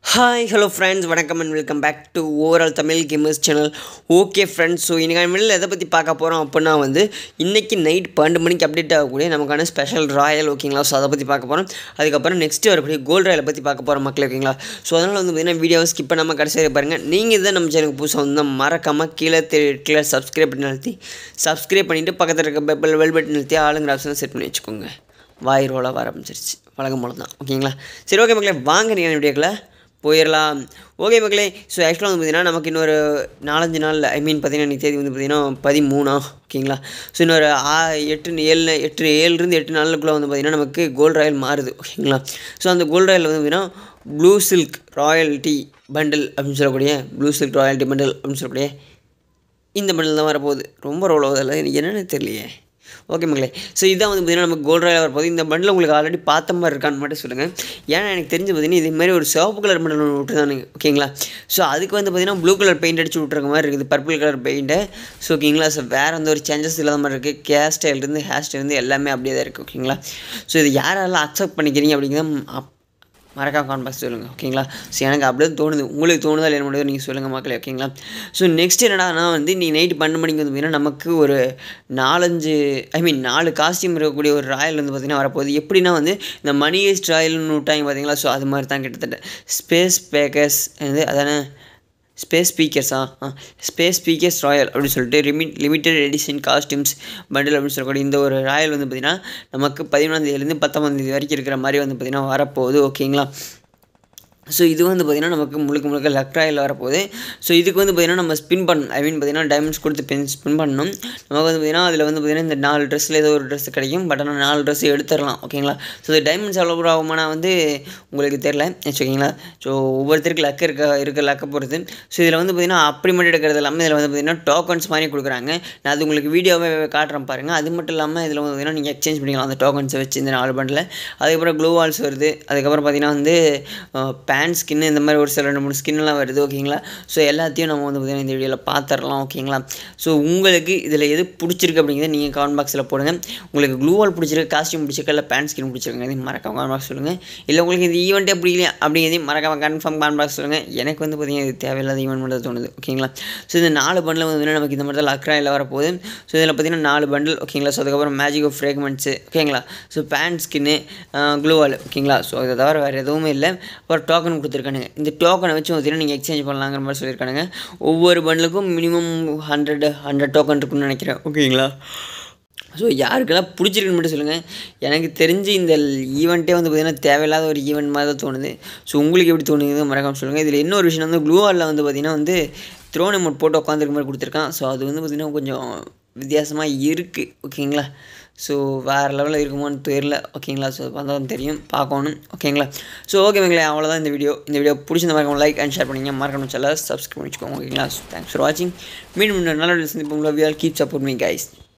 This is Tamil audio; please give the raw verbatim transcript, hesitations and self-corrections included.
Hi, hello friends, welcome and welcome back to overall Tamil Gamers channel. Okay friends, so இன்னைக்கு நம்ம எதை பற்றி பார்க்க போகிறோம் அப்படின்னா வந்து இன்றைக்கி நைட் பன்னெண்டு மணிக்கு அப்டேட் ஆகக்கூடிய நமக்கான ஸ்பெஷல் ராயல் ஓகேங்களா. ஸோ அதை பற்றி பார்க்க போகிறோம். அதுக்கப்புறம் நெக்ஸ்ட்டு வரக்கூடிய கோல்டு ராயலை பற்றி பார்க்க போகிறோம் மக்கள் ஓகேங்களா. ஸோ அதனால் வந்து பார்த்திங்கன்னா வீடியோவை ஸ்கிப் பண்ணாமல் கடைசி வரை பாருங்கள். நீங்கள் இதை நம்ம சேனலுக்கு புதுசாக வந்து மறக்காமல் கீழே கீழே சப்ஸ்கிரைப் பண்ணி அழுத்தி சப்ஸ்கிரைப் பண்ணிவிட்டு பக்கத்தில் இருக்க பெல் பெல் பட்டன் அழுத்தி ஆளுங்கிற ஆப்ஷனை செட் பண்ணி வச்சுக்கோங்க. வாய் ரோலாக வர ஆரம்பிச்சிருச்சு வழக்கம் போல தான் ஓகேங்களா. சரி ஓகே மக்களே, வாங்க நீங்கள் வீடியோக்களை போயிடலாம். ஓகே மக்களே, ஸோ ஆக்சுவலாக வந்து பார்த்திங்கன்னா நமக்கு இன்னொரு நாலஞ்சு நாள் ஐ மீன் பார்த்திங்கன்னா இன்றைக்கி தேதி வந்து பார்த்திங்கன்னா பதிமூணா ஓகேங்களா. ஸோ இன்னொரு ஆ எட்டு ஏழு எட்டு ஏழுலேருந்து எட்டு நாளுக்குள்ளே வந்து பார்த்திங்கன்னா நமக்கு கோல்டு ராயல் மாறுது ஓகேங்களா. ஸோ அந்த கோல்டு ராயல் வந்து பார்த்திங்கன்னா ப்ளூ சில்க் ராயல்ட்டி பண்டில் அப்படின்னு சொல்லக்கூடிய ப்ளூ சில்க் ராயல்ட்டி பண்டில் அப்படின்னு சொல்லக்கூடிய இந்த பண்டில் தான் வரப்போகுது. ரொம்ப ரோல் ஆகுதில்ல, எனக்கு என்னென்னு தெரியலையே. ஓகே மக்களே, ஸோ இதான் வந்து பார்த்திங்கன்னா நமக்கு கோல்டு ராயல் வரப்போகுது. இந்த பண்டில் உங்களுக்கு ஆல்ரெடி பார்த்த மாதிரி இருக்கான்னு மட்டும் சொல்லுங்கள். ஏன்னா எனக்கு தெரிஞ்சு பார்த்திங்கன்னா இதேமாதிரி ஒரு சிவப்பு கலர் பண்டில் ஒன்று விட்டுருந்தானுங்க ஓகேங்களா. ஸோ அதுக்கு வந்து பார்த்திங்கன்னா ப்ளூ கலர் பெயிண்ட் அடிச்சு விட்ருக்க மாதிரி இருக்குது, பர்பிள் கலர் பெயிண்ட்டு. ஸோ ஓகேங்களா, ஸோ வேறு எந்த ஒரு சேஞ்சஸ் இல்லாத மாதிரி இருக்குது. கேர் ஸ்டைல்லேருந்து ஹேர் ஸ்டைலேருந்து எல்லாமே அப்படியே தான் இருக்குது ஓகேங்களா. ஸோ இது யாரெல்லாம் அக்செப்ட் பண்ணிக்கிறீங்க அப்படிங்கிறத மறக்காம காமெண்ட் பாக்ஸ் சொல்லுங்கள் ஓகேங்களா. ஸோ எனக்கு அப்படியே தோணுது, உங்களுக்கு தோணுதா இல்லை முடியாது நீங்கள் சொல்லுங்கள் மக்களே ஓகேங்களா. ஸோ நெக்ஸ்ட் என்னடானா வந்து நீ நைட்டு பன்னெண்டு மணிக்கு வந்து பார்த்திங்கன்னா நமக்கு ஒரு நாலஞ்சு ஐ மீன் நாலு காஸ்டியூம் இருக்கக்கூடிய ஒரு ராயல் வந்து பார்த்திங்கன்னா வரப்போகுது. எப்படின்னா வந்து இந்த மணி ஹெய்ஸ்ட் ராயல்னு விட்டாங்க பார்த்தீங்களா. ஸோ அது மாதிரி தான் கிட்டத்தட்ட ஸ்பேஸ் பேக்கர்ஸ் வந்து அதானே ஸ்பேஸ் ஸ்பீக்கர்ஸா ஆ ஸ்பேஸ் ஸ்பீக்கர்ஸ் ராயல் அப்படின்னு சொல்லிட்டு limit limited edition costumes bundle அப்படின்னு சொல்லக்கூடிய இந்த ஒரு ராயல் வந்து பார்த்திங்கன்னா நமக்கு பதிமூணாந்தேதியிலேருந்து பத்தொம்பதாந்தேதி வரைக்கும் இருக்கிற மாதிரி வந்து பார்த்திங்கன்னா வரப்போகுது ஓகேங்களா. ஸோ இது வந்து பார்த்திங்கன்னா நமக்கு முழுக்க முழுக்க லக் ராயல் வரப்போகுது. ஸோ இதுக்கு வந்து பார்த்திங்கன்னா நம்ம ஸ்பின் பண்ணணும், ஐ மீன் பார்த்திங்கன்னா டைமண்ட்ஸ் கொடுத்து பென் ஸ்பின் பண்ணணும். நமக்கு வந்து பார்த்திங்கன்னா அதில் வந்து பார்த்திங்கன்னா இந்த நாலு ட்ரெஸ்ஸில் ஏதோ ஒரு ட்ரெஸ் கிடைக்கும், பட் ஆனால் நாலு ட்ரெஸ் எடுத்துடலாம் ஓகேங்களா. ஸோ இது டைமண்ட்ஸ் எவ்வளோ ஆகுமானா வந்து உங்களுக்கு தெரில ஓகேங்களா. ஸோ ஒவ்வொருத்தருக்கு லக்கு இருக்க இருக்க லக்கை பொறுத்து. ஸோ இதில் வந்து பார்த்திங்கன்னா அப்படி மட்டும் எடுக்கிறது இல்லாமல் இதில் வந்து பார்த்திங்கன்னா டோக்கன்ஸ் மாதிரி கொடுக்குறாங்க. நான் அது உங்களுக்கு வீடியோவே காட்டுறேன் பாருங்கள். அது மட்டும் இல்லாமல் இதில் வந்து பார்த்திங்கன்னா நீங்கள் எக்ஸ்சேஞ்ச் பண்ணிக்கலாம் அந்த டோக்கன்ஸை வச்சு இந்த நாலு பண்டில். அதுக்கப்புறம் க்ளூ வால்ஸ் வருது. அதுக்கப்புறம் பார்த்திங்கன்னா வந்து பேன் ஸ்கின்னு இந்த மாதிரி ஒரு சில ரெண்டு மூணு ஸ்கின்லாம் வருது ஓகேங்களா. ஸோ எல்லாத்தையும் நம்ம வந்து பார்த்திங்கன்னா இந்த வீடியோவில் பார்த்துடலாம் ஓகேங்களா. ஸோ உங்களுக்கு இதில் எது பிடிச்சிருக்கு அப்படிங்கிறத நீங்கள் கமெண்ட் பாக்ஸில் போடுங்க. உங்களுக்கு க்ளூ வால் பிடிச்சிருக்கு, காஸ்டியூம் பிடிச்சிருக்கா, இல்லை பேன் ஸ்கின் பிடிச்சிருக்காங்க, இதையும் மறக்காம கமெண்ட் பாக்ஸ் சொல்லுங்கள். இல்லை உங்களுக்கு இந்த ஈவெண்ட்டே பிடிக்கலையா அப்படிங்கிறதையும் மறக்காம கன்ஃபார்ம் கமெண்ட் பாக்ஸ் சொல்லுங்கள். எனக்கு வந்து பார்த்திங்கன்னா இது தேவையில்லாத ஈவெண்ட் மட்டும் தோணுது ஓகேங்களா. ஸோ இந்த நாலு பண்டில் வந்து நமக்கு இந்த மாதிரி தான் லக்ராயில் வரப்போகுது. ஸோ இதில் பார்த்திங்கன்னா நாலு பண்டில் ஓகேங்களா. ஸோ அதுக்கப்புறம் மேஜிக் ஆஃப் ஃப்ரேக்மெண்ட்ஸு ஓகேங்களா. ஸோ பேன் ஸ்கின்னு க்ளூ வால் ஓகேங்களா. ஸோ அதை தவிர வேறு எதுவுமே இல்லை. ஒரு டோக்கன் கொடுத்துருக்கானுங்க. இந்த டோக்கனை வச்சு பார்த்தீங்கன்னா நீங்கள் எக்ஸ்சேஞ்ச் பண்ணலாங்கிற மாதிரி சொல்லியிருக்கானுங்க. ஒவ்வொரு பண்டிலுக்கும் மினிமம் ஹண்ட்ரட் ஹண்ட்ரட் டோக்கன் இருக்குன்னு நினைக்கிறேன் ஓகேங்களா. ஸோ யாருக்கெல்லாம் பிடிச்சிருக்குன்னு மட்டும் சொல்லுங்கள். எனக்கு தெரிஞ்சு இந்த ஈவெண்ட்டே வந்து பார்த்திங்கன்னா தேவையில்லாத ஒரு ஈவெண்ட் மாதிரி தான் தோணுது. ஸோ உங்களுக்கு எப்படி தோணுது மறக்காமல் சொல்லுங்கள். இதில் இன்னொரு விஷயம் வந்து க்ளூ வாலில் வந்து பார்த்திங்கன்னா வந்து த்ரோன் அமௌண்ட் போட்டு உட்காந்துருக்க மாதிரி கொடுத்துருக்கான். ஸோ அது வந்து பார்த்திங்கன்னா கொஞ்சம் வித்தியாசமாக இருக்குது ஓகேங்களா. ஸோ வேறு லெவலில் இருக்குமோன்னு தெரியல ஓகேங்களா. ஸோ வந்தாலும் தெரியும், பார்க்கணும் ஓகேங்களா. ஸோ ஓகே மக்களே, அவ்வளோதான் இந்த வீடியோ. இந்த வீடியோ பிடிச்சிருந்த மறக்காம லைக் அண்ட் ஷேர் பண்ணிங்க, மறக்காம சேனலை சப்ஸ்கிரைப் பண்ணிக்கோங்க ஓகேங்களா. ஸோ தேங்க்ஸ் ஃபார் வாட்சிங். மீண்டும் நல்ல சந்திப்போம். Love you all, keep support me guys.